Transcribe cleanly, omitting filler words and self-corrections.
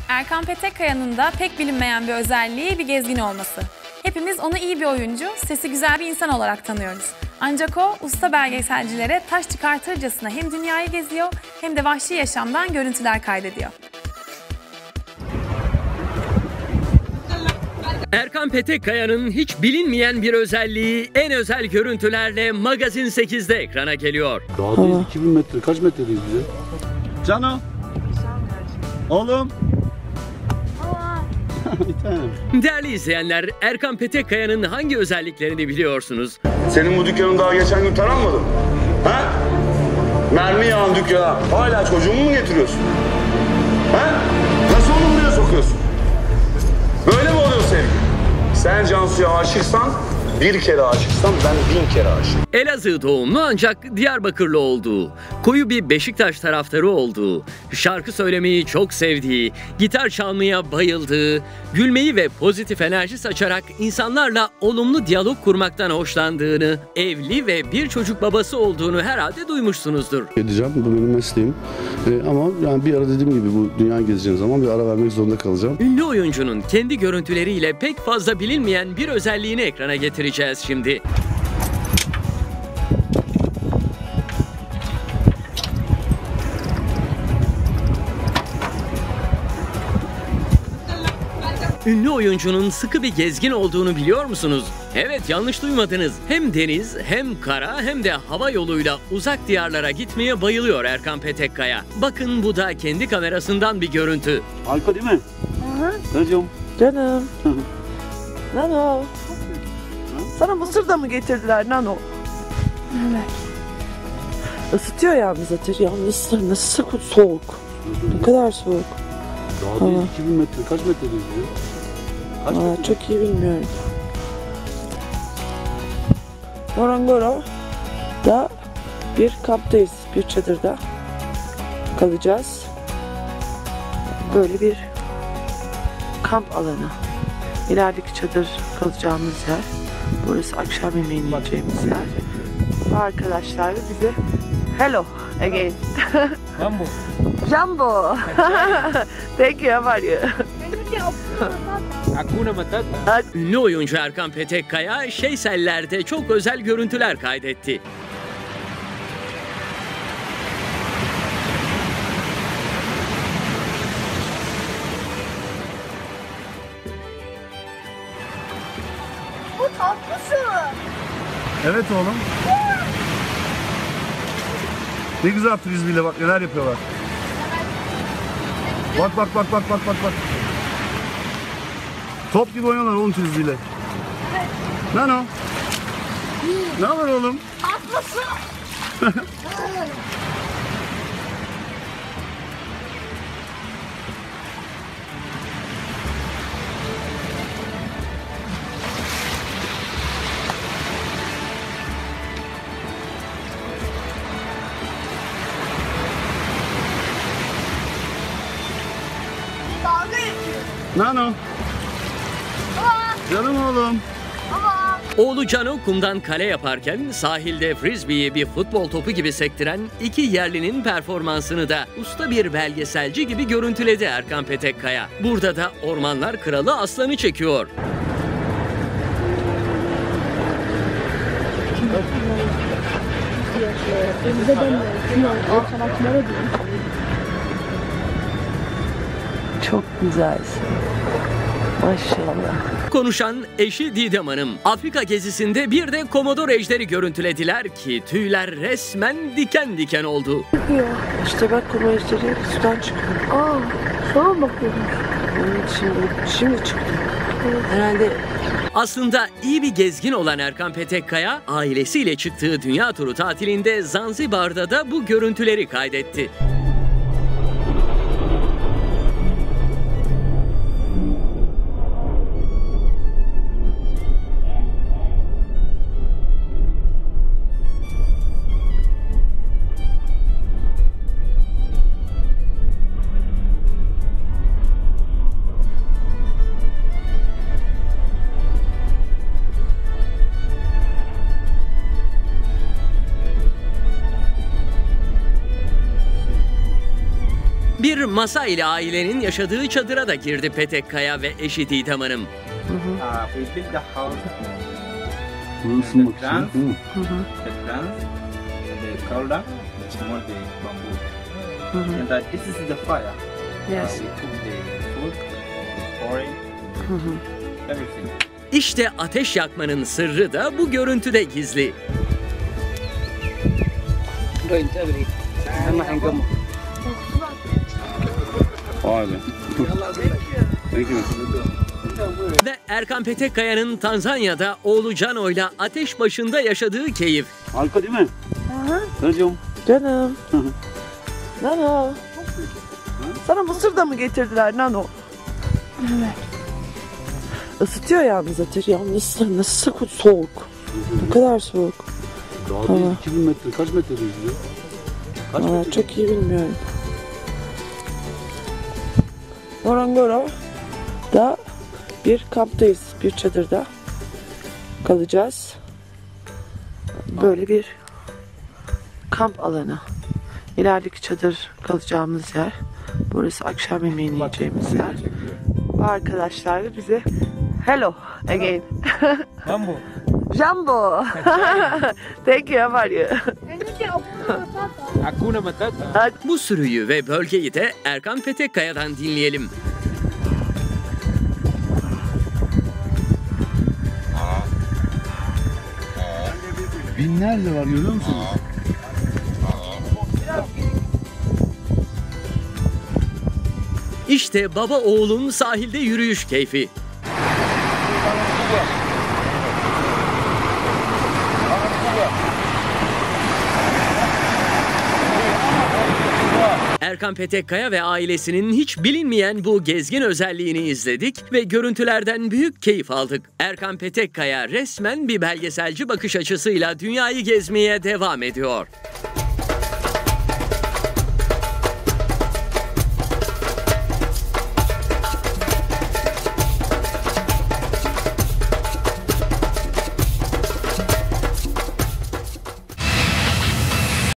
Erkan Petekkaya'nın da pek bilinmeyen bir özelliği bir gezgin olması. Hepimiz onu iyi bir oyuncu, sesi güzel bir insan olarak tanıyoruz. Ancak o usta belgeselcilere taş çıkartırcasına hem dünyayı geziyor hem de vahşi yaşamdan görüntüler kaydediyor. Erkan Petekkaya'nın hiç bilinmeyen bir özelliği en özel görüntülerle Magazin 8'de ekrana geliyor. Dağdayız 2000 metre. Kaç metredeyiz bize? Cano. Oğlum. Bir tanem. Değerli izleyenler, Erkan Petekkaya'nın hangi özelliklerini biliyorsunuz? Senin bu dükkanın daha geçen gün taranmadı mı? Ha? Mermi yağan dükkana hala çocuğumu mu getiriyorsun? Ha? Nasıl onu buraya sokuyorsun? Böyle mi oluyor sevgi? Sen Cansu'ya aşıksan, bir kere aşıksan ben 1000 kere aşığım. Elazığ doğumlu ancak Diyarbakırlı olduğu, koyu bir Beşiktaş taraftarı olduğu, şarkı söylemeyi çok sevdiği, gitar çalmaya bayıldığı, gülmeyi ve pozitif enerji saçarak insanlarla olumlu diyalog kurmaktan hoşlandığını, evli ve bir çocuk babası olduğunu herhalde duymuşsunuzdur. Edeceğim, bu benim mesleğim. Ama yani bir ara dediğim gibi bu dünya gezeceğim zaman bir ara vermek zorunda kalacağım. Ünlü oyuncunun kendi görüntüleriyle pek fazla bilinmeyen bir özelliğini ekrana getireceğiz şimdi. Ünlü oyuncunun sıkı bir gezgin olduğunu biliyor musunuz? Evet, yanlış duymadınız. Hem deniz, hem kara, hem de hava yoluyla uzak diyarlara gitmeye bayılıyor Erkan Petekkaya. Bakın, bu da kendi kamerasından bir görüntü. Harika değil mi? Canım. Canım. Nano. Sana mısır da mı getirdiler Nano? Evet. Isıtıyor yalnız ateş. Yalnız nasıl soğuk. Ne kadar soğuk. Dağdayız 2000 metre. Kaç metredeyiz bize? Aa, çok iyi bilmiyorum. Morogoro'da bir kamptayız. Bir çadırda kalacağız. Böyle bir kamp alanı. İlerideki çadır kalacağımız yer. Burası akşam yemeğini yiyeceğimiz yer. Bu arkadaşlar da bize hello again. Jumbo. Jumbo. Thank you. How are you? Hakuna Matata. Ünlü oyuncu Erkan Petekkaya, Şeyseller'de çok özel görüntüler kaydetti. Bu tatlısın. Evet oğlum. Ne güzel frisbee'yle bak neler yapıyorlar. Bak. Top gibi oynuyorlar oğlum frisbee'yle. Nano. Ne haber oğlum? Tatlısın. Dalga geçiyor. Nano. Canım oğlum. Oğlu Cano kumdan kale yaparken sahilde frisbee'yi bir futbol topu gibi sektiren iki yerlinin performansını da usta bir belgeselci gibi görüntüledi Erkan Petekkaya. Burada da Ormanlar Kralı aslanı çekiyor. Çok güzelsin. Maşallah. Konuşan eşi Didem Hanım. Afrika gezisinde bir de Komodor ejderi görüntülediler ki tüyler resmen diken diken oldu. İşte bak komodorları sudan çıkıyor. Aa, sonra mı bakıyorsun? Evet, şimdi çıktı. Herhalde Aslında iyi bir gezgin olan Erkan Petekkaya, ailesiyle çıktığı dünya turu tatilinde Zanzibar'da da bu görüntüleri kaydetti. Bir masa ile ailenin yaşadığı çadıra da girdi Petek Kaya ve eşi Didem Hanım. We built the house. Bunu The ısınmak plants, için. the plants, the coulda, more the bamboo. And that this is the fire. Yes. We cook the food, the porridge, everything. İşte ateş yakmanın sırrı da bu görüntüde gizli. Vay be. Thank you. Ve Erkan Petek Kaya'nın Tanzanya'da oğlu Cano'yla ateş başında yaşadığı keyif. Harika değil mi? Hocam. Canım. Nano. Sana mısır da mı getirdiler Nano? Evet. Isıtıyor yalnız ateş. Yalnız nasıl soğuk. Bu kadar soğuk. Daha Tamam. değil, 2000 metre. Kaç metre yüzüyor? Kaç Valla metre? çok iyi bilmiyorum. Ngorongoro'da bir kamptayız. Bir çadırda kalacağız. Böyle bir kamp alanı. İlerideki çadır kalacağımız yer. Burası akşam yemeğini yiyeceğimiz yer. Bu arkadaşlar bize hello again. Bamboo. Jumbo. Thank you. How are you? Hakuna Matata. Bu sürüyü ve bölgeyi de Erkan Petek Kaya'dan dinleyelim. Binlerce var, görüyor musunuz? İşte baba oğlun sahilde yürüyüş keyfi. Erkan Petek Kaya ve ailesinin hiç bilinmeyen bu gezgin özelliğini izledik ve görüntülerden büyük keyif aldık. Erkan Petek Kaya resmen bir belgeselci bakış açısıyla dünyayı gezmeye devam ediyor.